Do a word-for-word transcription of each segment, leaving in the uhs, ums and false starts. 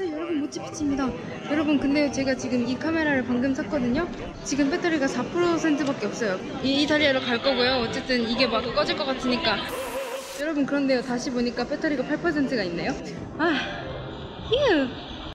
여러분 모찌피치입니다. 여러분 근데 제가 지금 이 카메라를 방금 샀거든요. 지금 배터리가 사 퍼센트밖에 없어요. 이 이탈리아로 갈 거고요. 어쨌든 이게 막 꺼질 것 같으니까. 여러분 그런데요, 다시 보니까 배터리가 팔 퍼센트가 있네요. 아, 휴.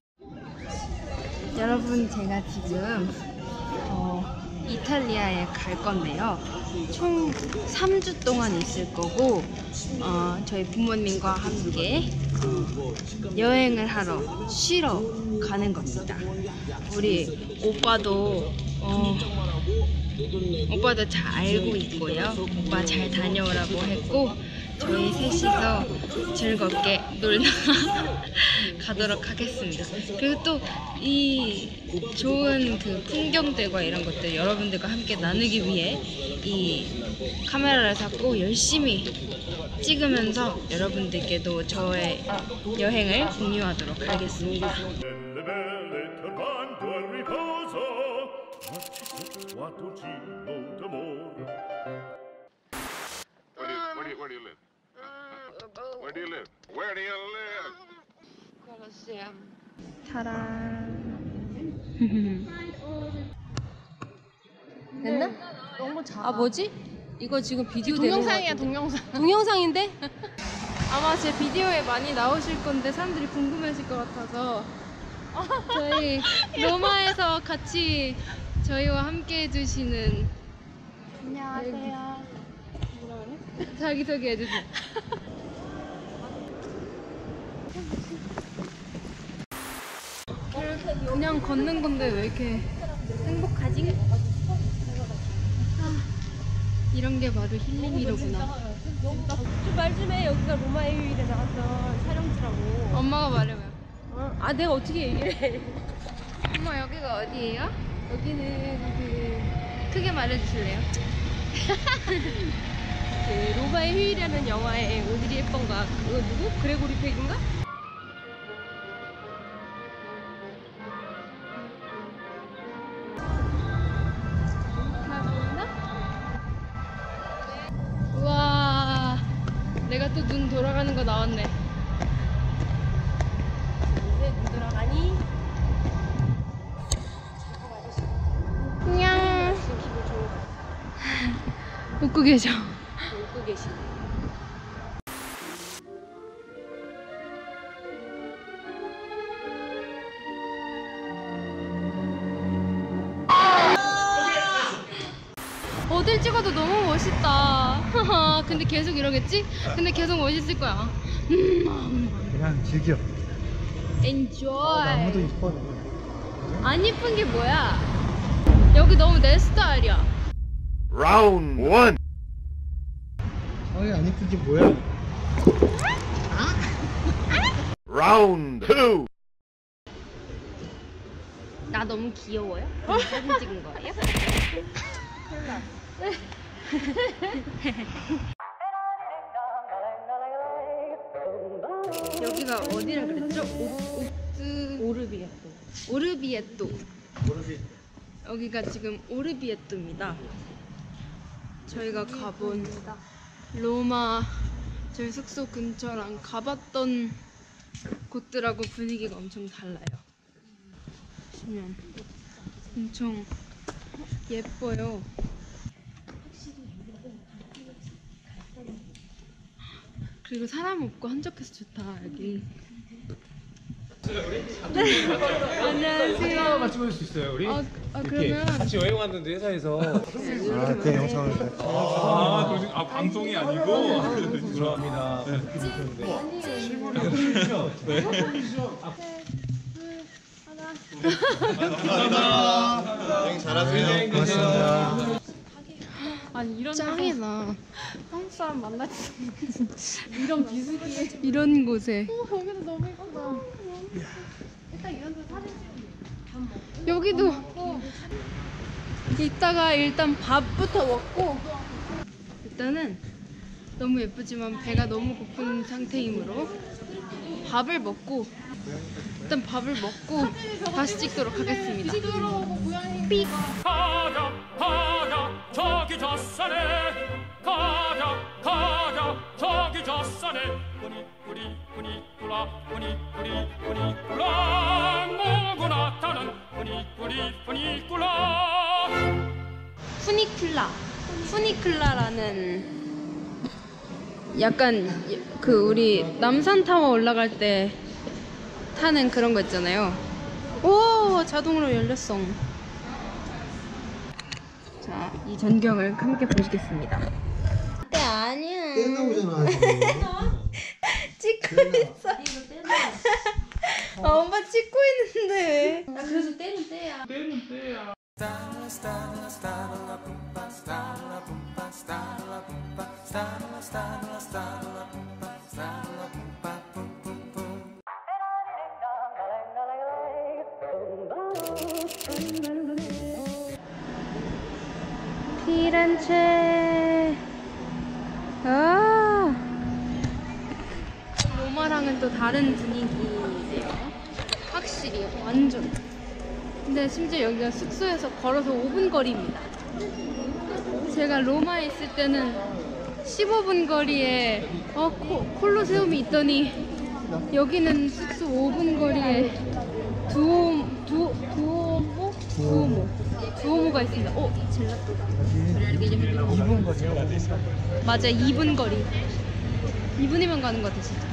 여러분 제가 지금 어, 이탈리아에 갈 건데요. 총 삼 주 동안 있을 거고 어, 저희 부모님과 함께 어, 여행을 하러 쉬러 가는 겁니다. 우리 오빠도 어, 오빠도 잘 알고 있고요. 오빠 잘 다녀오라고 했고 저희 셋이서 즐겁게 놀다 가도록 하겠습니다. 그리고 또 이 좋은 그 풍경들과 이런 것들 여러분들과 함께 나누기 위해 이 카메라를 샀고 열심히 찍으면서 여러분들께도 저의 여행을 공유하도록 하겠습니다. Where do you live? Where do you live? Where do you live? Colosseum. 타란. 됐나? 너무 작아. 아 뭐지? 이거 지금 비디오 동영상이야, 동영상. 동영상인데? 아마 제 비디오에 많이 나오실 건데 사람들이 궁금해하실 것 같아서 저희 로마에서 같이 저희와 함께 해주시는 안녕하세요. 자기소개 해주세요. 그냥 걷는 건데 왜 이렇게 행복하지? 아, 이런 게 바로 힐링이로구나. 좀 말 좀 해. 여기가 로마의 휴일에 나왔던 촬영지라고. 엄마가 말해봐요. 어? 아, 내가 어떻게 얘기를 해. 엄마 여기가 어디예요? 여기는 그, 크게 말해주실래요? 그 로마의 휴일이라는 영화의 오드리 헵번과 그거 누구? 그레고리 팩인가? 우와, 내가 또 눈 돌아가는 거 나왔네. 이제 눈 돌아가니? 안녕. 지금 기분 좋은 거 웃고 계셔. 웃고 계시네. 어딜 찍어도 너무 멋있다. 근데 계속 이러겠지? 근데 계속 멋있을 거야. 그냥 즐겨. Enjoy. 나무도 이뻐. 안 이쁜 게 뭐야? 여기 너무 내 스타일이야. Round one. 아니 안 이쁜 게 뭐야? Round two. 나 너무 귀여워요? 사진 찍은 거예요? 여기가 어디라 그랬죠? 오, 옥스... 오르비에또. 오르비에또. 여기가 지금 오르비에또입니다. 저희가 가본 로마 저희 숙소 근처랑 가봤던 곳들하고 분위기가 엄청 달라요. 보시면 엄청 예뻐요. 그리고 사람 없고 한적해서 좋다 여기. 네. 안녕하세요. 같이 볼 수 있어요 우리? 아, 아 이렇게 그러면 같이 여행 왔는데 회사에서 아, 그 영상을. 아, 도저히- 아 방송이 아니고 죄송합니다. 여행 잘하세요. 고맙습니다. 아니 이런 짱이다. 한국 사람 만나지 이런 비수기에 이런 곳에. 어, 거기도 너무 예쁘다. 일단 이런 데 사진 찍으면 여기도 이따가 일단 밥부터 먹고 일단은 너무 예쁘지만 배가 너무 고픈 상태이므로 밥을 먹고 일단 밥을 먹고 다시 찍도록 하겠습니다. 삑. 가자 가자 저기 저 산에 가자 가자 저기 저 산에 꾸니 꾸니 꾸니 꾸라 꾸니 꾸니 꾸니 꾸라 funi, funicula. 푸니클라. 푸니클라라는 약간 그 우리 남산타워 올라갈 때 타는 그런 거 있잖아요. 오, 자동으로 열렸어. 자, 이 전경을 함께 보시겠습니다. 네, 아니야. 떼 나오잖아 지금. 찍고 있어. 아, 엄마 찍고 있는데. 아, 그래서 때는 때야. 피렌체. 아, 로마랑은 또 다른 분위기예요. 확실히 완전. 근데 심지어 여기가 숙소에서 걸어서 오 분 거리입니다. 제가 로마에 있을 때는 십오 분 거리에 어, 코, 콜로세움이 있더니 여기는 숙소 오 분 거리에 두오, 두, 두오모? 두오모. 두오모가 있습니다. 오, 젤라또다. 이 분 거죠. 맞아, 이 분 거리. 이 분이면 가는 것 같아, 진짜.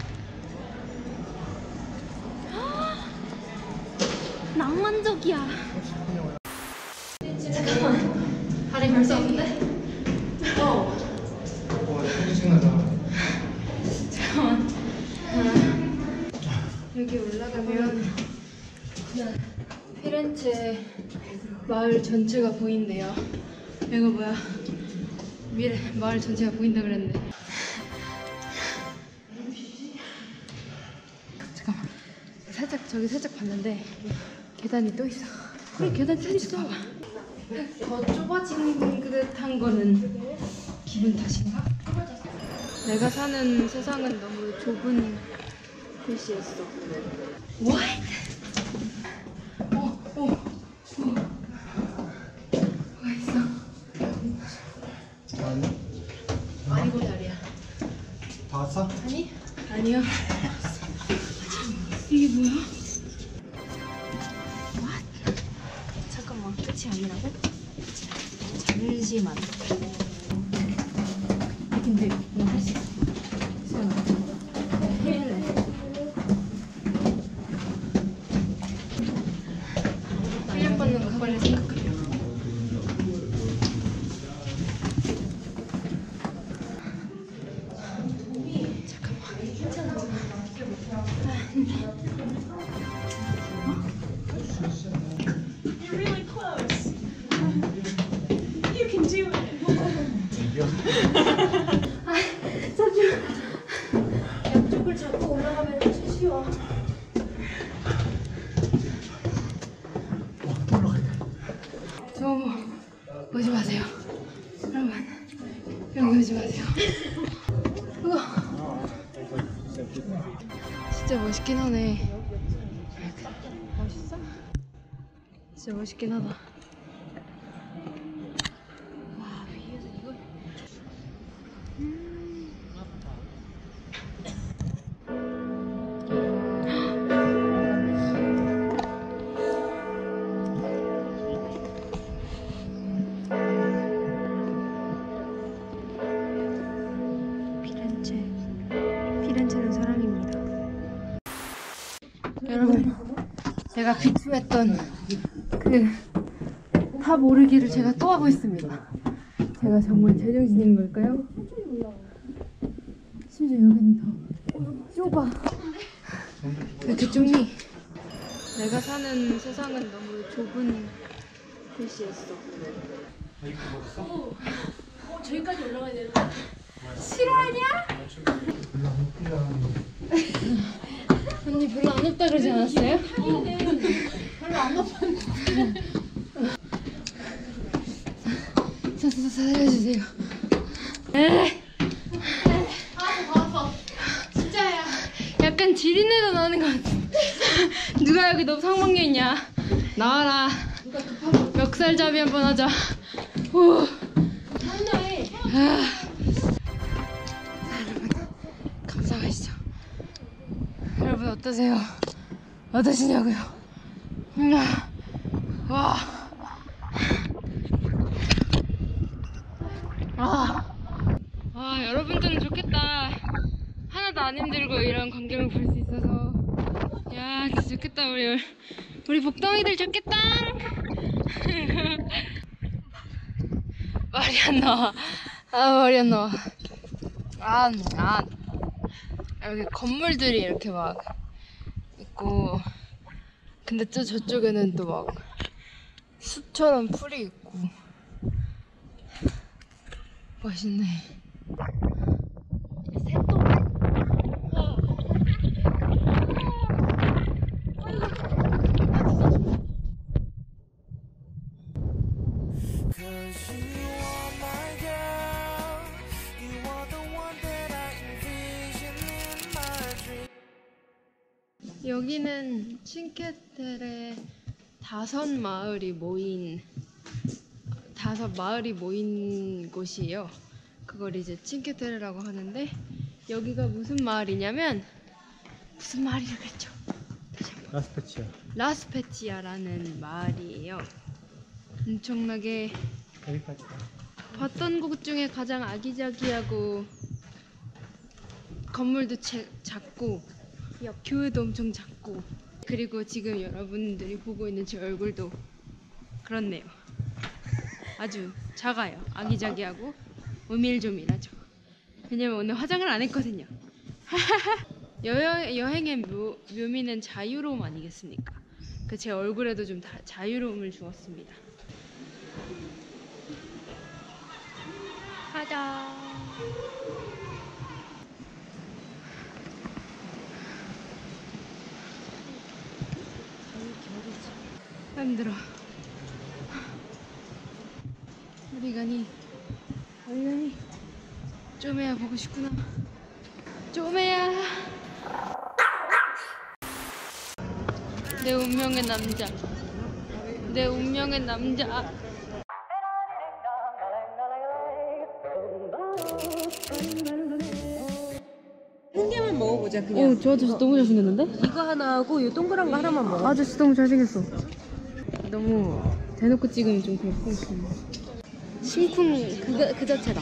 낭만적이야. 잠깐만. 발이 벌써 없는데? 어. 와 신나다. 잠깐만. 아, 여기 올라가면 피렌체 마을 전체가 보인대요. 이거 뭐야? 미래 마을 전체가 보인다 그랬는데. 잠깐만. 살짝 저기 살짝 봤는데 계단이 또 있어. 그래, 계단 또 있어. 더 좁아진 듯한 거는 기분 탓인가? 내가 사는 세상은 너무 좁은 곳이었어. What? 어, 어, 어. 뭐가 있어? 아니. 아니고 다리야. 봤어? 아니? 아니요. 이게 뭐야? What? 잠깐만, 끝이 아니라고? 잠시만. 근데 너 할 수 있어. 수연아. 해일래. 훈련받는 거 빨리 생각하려. You're really close. You can do it. 양쪽을 잡고 올라가면 훨씬 쉬워. 저 오지 마세요. 여러분, 여기 오지 마세요. 우와. 진짜 멋있긴 하네. 멋있어? 진짜 멋있긴 하다. 와, 위에서 이걸. 피렌체. 피렌체는 사랑입니다. 여러분, 제가 비추했던 그 탑 오르기를 제가 또 하고 있습니다. 제가 정말 제정신인 걸까요? 심지어 여기는 더 좁아. 왜 이렇게 좁니? 내가 사는 세상은 너무 좁은 곳이었어. 어, 어, 저기까지 올라가야 되는데. 싫어하냐? 언니 별로 안 높다 그러지 않았어요? 별로 안 높았는데. 저, 저, 저, 살려주세요. 에이. 아파, 아파. 진짜야. 약간 지린내도 나는 것 같아. 누가 여기 너 상반기 있냐? 나와라. 멱살잡이 한번 하자. 후. 아. 여러분, 감상하시죠. 여러분 어떠세요? 어떠시냐고요? 아. 와. 아. 아, 여러분들은 좋겠다. 하나도 안 힘들고 이런 광경을 볼 수 있어서. 야, 진짜 좋겠다. 우리 우리 복덩이들 좋겠다. 말이 안 나와. 아, 말이 안 나와. 아, 아. 여기 건물들이 이렇게 막 있고, 근데 또 저쪽에는 또 막 숲처럼 풀이 있고 멋있네. 새똥. 여기는 칭케테레 다섯 마을이 모인 다섯 마을이 모인 곳이에요. 그걸 이제 칭케테레라고 하는데, 여기가 무슨 마을이냐면 무슨 마을이라겠죠? 라스페치아. 라스페치아라는 마을이에요. 엄청나게 여기까지. 봤던 곳 중에 가장 아기자기하고 건물도 제, 작고 교회도 엄청 작고, 그리고 지금 여러분들이 보고 있는 제 얼굴도 그렇네요. 아주 작아요. 아기자기하고 오밀조밀하죠. 왜냐면 오늘 화장을 안 했거든요. 여행, 여행의 묘, 묘미는 자유로움 아니겠습니까? 그 제 얼굴에도 좀 다, 자유로움을 주었습니다. 가자. 힘들어. 어디 가니? 어디 가니? 쪼매야 보고 싶구나. 쪼매야. 내 운명의 남자. 내 운명의 남자. 한 개만 먹어보자 그냥. 어, 저 아저씨 너무 잘생겼는데? 이거 하나 하고 이 동그란 거 하나만 먹어. 아저씨 너무 잘생겼어. 너무 대놓고 찍으면 좀 그렇고. 심쿵 그, 그 자체다.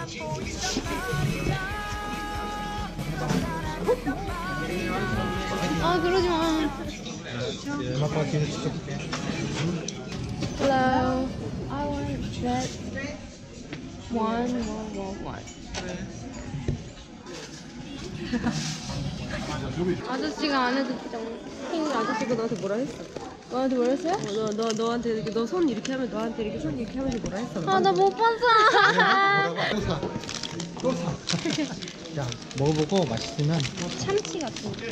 아, 그러지 마. 음악과 뒤를 지켜볼게. Hello. I want that one, one, one, one. 아저씨가 안 해도 핑 아저씨가 너한테 뭐라 했어? 너한테 뭐라 했어요? 너, 너, 너한테 이렇게 너 손 이렇게 하면 너한테 이렇게 손 이렇게 하면서 뭐라 했어? 아, 나 못 봤어. 또 사. 또 사. 야, 먹어보고 맛있으면 참치 같은 거.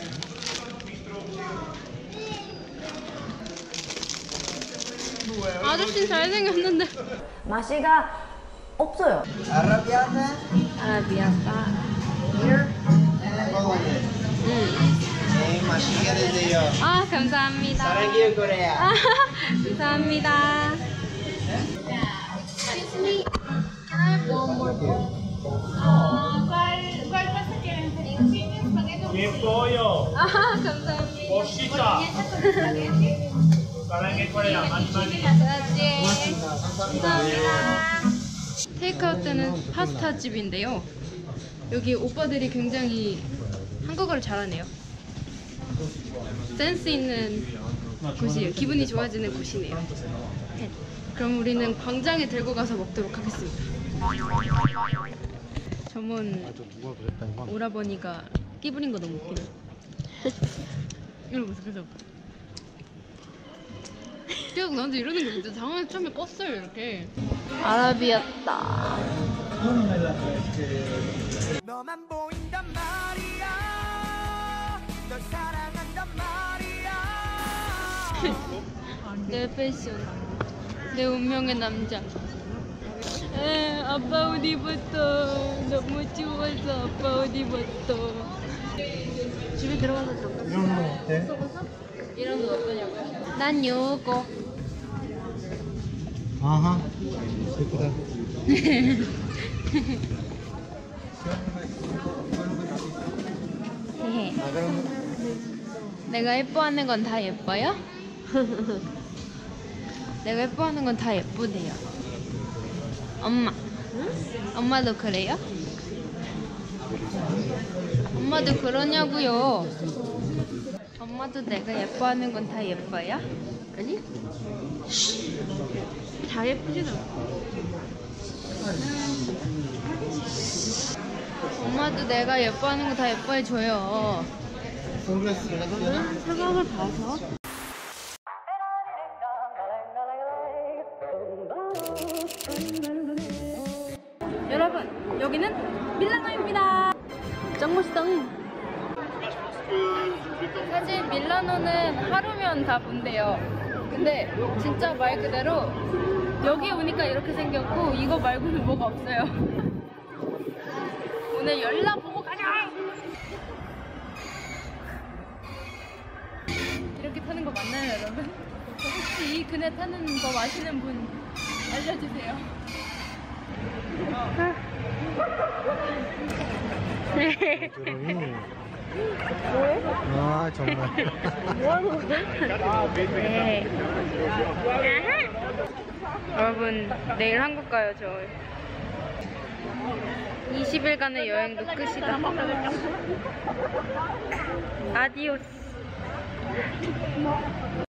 아저씨 잘생겼는데. 맛이가 없어요. 아라비아타. 아라비아타. 네, 맛있게 드세요. 아, 감사합니다. 사랑해요, 코리아. 아, 감사합니다. Excuse me, can I have one more bowl? ¿Cuál, cuál pasa que vencería? ¿Espagueti? ¡Qué pollo! 아, 감사합니다. ¡Cosita! 사랑해 코리아 많이 많이. 감사합니다. 테이크아웃 때는 파스타 집인데요. 여기 오빠들이 굉장히 한국어를 잘하네요. 센스 있는 곳이에요. 기분이 좋아지는 곳이네요. 네. 그럼 우리는 광장에 들고 가서 먹도록 하겠습니다. 전문 누가 그랬다 이거. 오라버니가 끼 부린 거 너무 웃기네. 이러고 있어, 그죠? 계속 나한테 이러는 게 진짜 장난을 처음에 껐어요, 이렇게. 아라비아타. 너만 보인단 말이야. 널 사랑한단 말이야. 내 패션, 내 운명의 남자. 에, 아빠 옷 입었어. 너무 추워서 아빠 옷 입었어. 집에 들어가서 잠깐. 이런 거 어때? 이런 거 어떠냐고요? 난 요거. 아하. 예쁘다. 헤헤. 아, 그럼 내가 예뻐하는 건 다 예뻐요? 내가 예뻐하는 건 다 예쁘대요. 엄마. 엄마도 그래요? 엄마도 그러냐고요. 엄마도 내가 예뻐하는 건 다 예뻐요? 아니? 다 예쁘진 않아. 엄마도 내가 예뻐하는 거 다 예뻐해줘요. 저는 상황을 봐서. 여러분, 여기는 밀라노입니다. 짱 멋있다. 사실 밀라노는 하루면 다 본대요. 근데 진짜 말 그대로 여기 오니까 이렇게 생겼고 이거 말고는 뭐가 없어요. 오늘 열나 보고 가자! 이렇게 타는 거 맞나요, 여러분? 혹시 이 그네 타는 법 아시는 분 알려주세요. 드럼이. 뭐해? 아 정말. 네. 여러분, 내일 한국 가요, 저. 이십 일간의 여행도 끝이다. 아디오스.